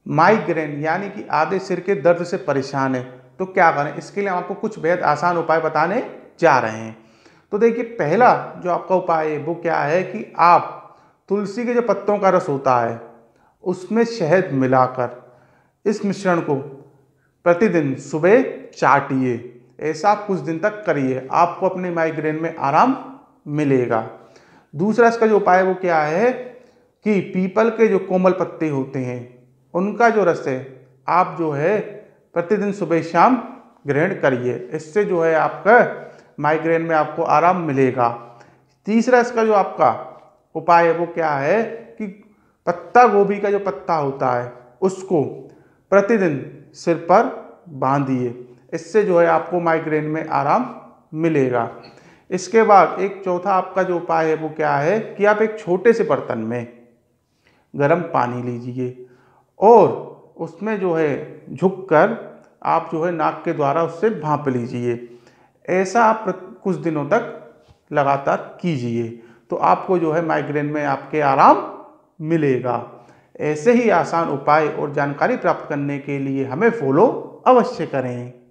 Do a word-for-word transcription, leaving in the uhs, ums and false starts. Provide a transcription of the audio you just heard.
Migraine यानी कि आधे सिर के दर्द से परेशान है तो क्या करें, इसके लिए हम आपको कुछ बेहद आसान उपाय बताने जा रहे हैं। तो देखिए, पहला जो आपका उपाय है वो क्या है कि आप तुलसी के जो पत्तों का रस होता है उसमें शहद मिलाकर इस मिश्रण को प्रतिदिन सुबह चाटिए। ऐसा आप कुछ दिन तक करिए, आपको अपने माइग्रेन में आराम मिलेगा। दूसरा इसका जो उपाय है वो क्या है कि पीपल के जो कोमल पत्ते होते हैं उनका जो रस है आप जो है प्रतिदिन सुबह शाम ग्रहण करिए। इससे जो है आपका माइग्रेन में आपको आराम मिलेगा। तीसरा इसका जो आपका उपाय है वो क्या है कि पत्ता गोभी का जो पत्ता होता है उसको प्रतिदिन सिर पर बांधिए। इससे जो है आपको माइग्रेन में आराम मिलेगा। इसके बाद एक चौथा आपका जो उपाय है वो क्या है कि आप एक छोटे से बर्तन में गर्म पानी लीजिए और उसमें जो है झुककर आप जो है नाक के द्वारा उससे भांप लीजिए। ऐसा आप कुछ दिनों तक लगातार कीजिए तो आपको जो है माइग्रेन में आपके आराम मिलेगा। ऐसे ही आसान उपाय और जानकारी प्राप्त करने के लिए हमें फॉलो अवश्य करें।